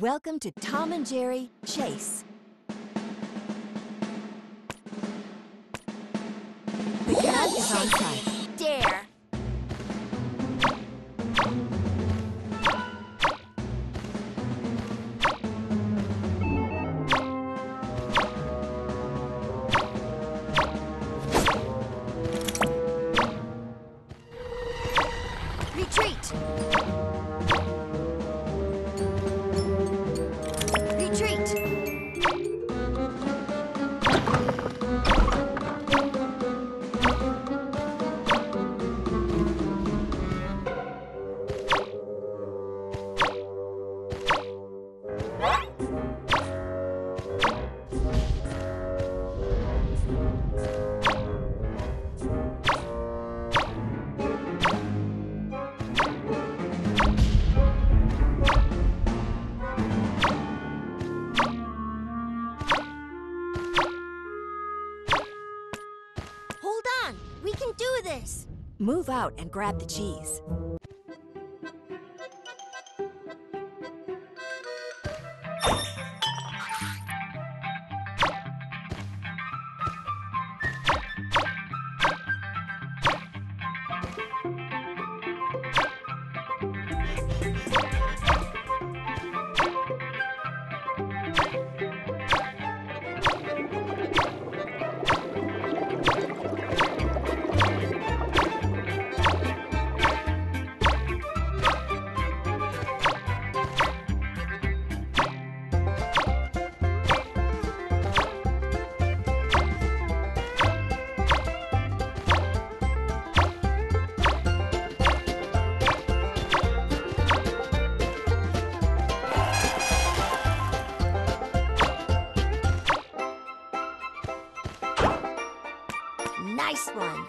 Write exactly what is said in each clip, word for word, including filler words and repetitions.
Welcome to Tom and Jerry Chase. The cat is on site. Dare. Retreat. Retreat. Hold on. We can do this. Move out and grab the cheese. Nice one.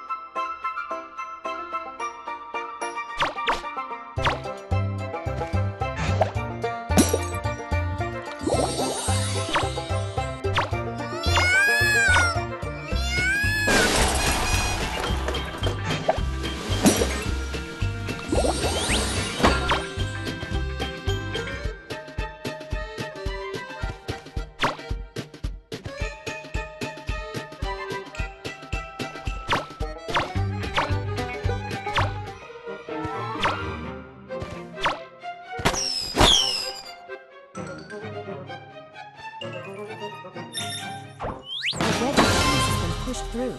The red cheese has been pushed through.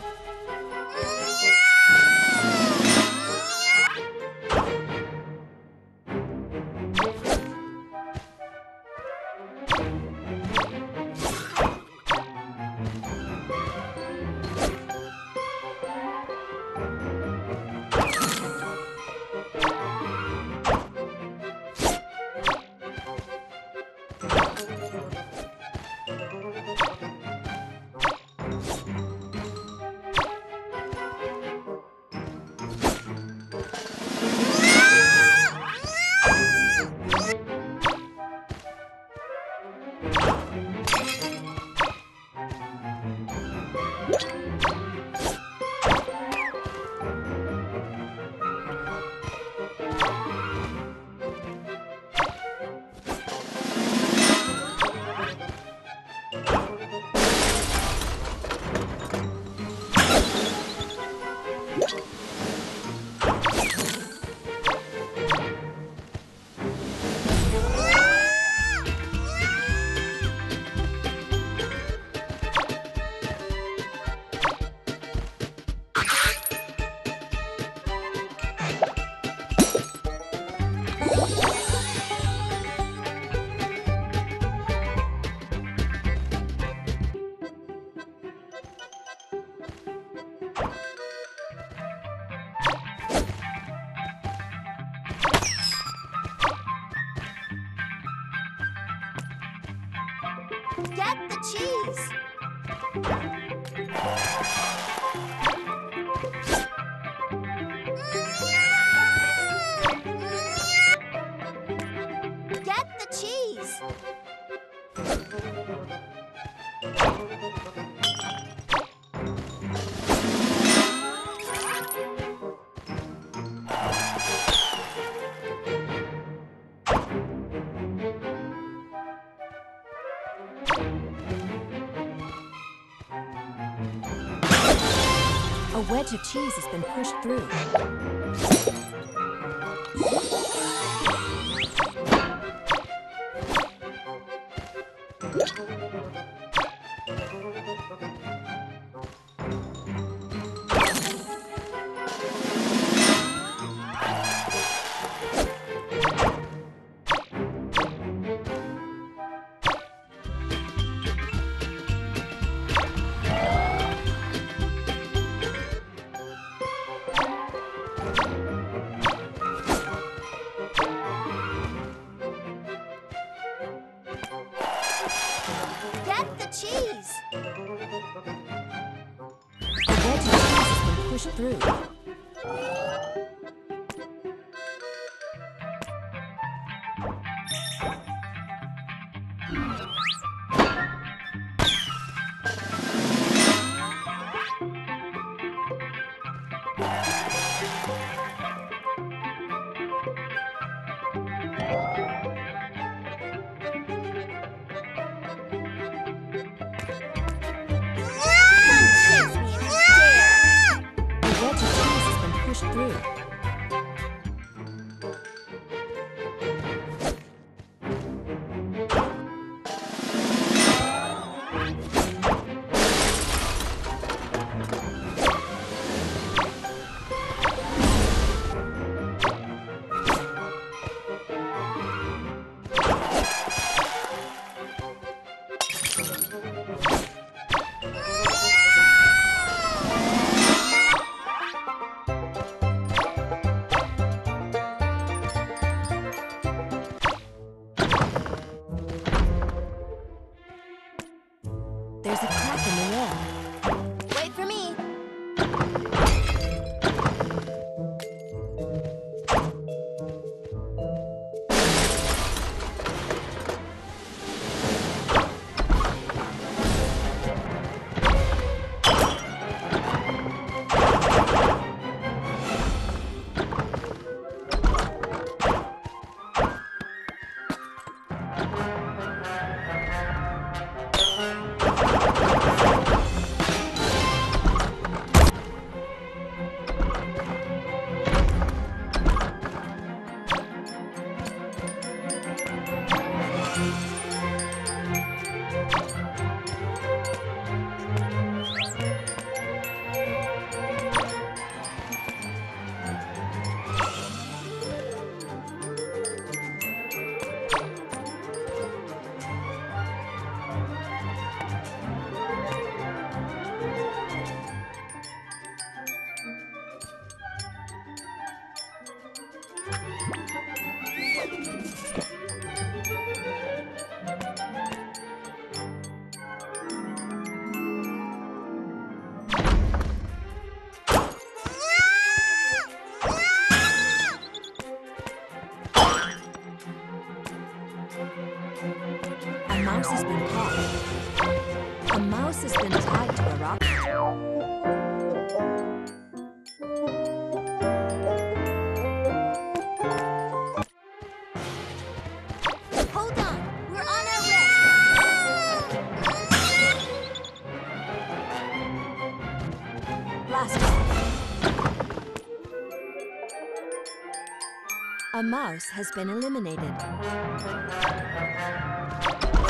Get the cheese. Get the cheese. A wedge of cheese has been pushed through. Get the cheese. A wedge of cheese has been pushed through. Don't chase me if you dare. A wedge of cheese has been pushed through. There's a crack in the wall. Wait for me. A mouse has been caught. A mouse has been tied to a rock. Hold on. We're on our way. Blast off. A mouse has been eliminated.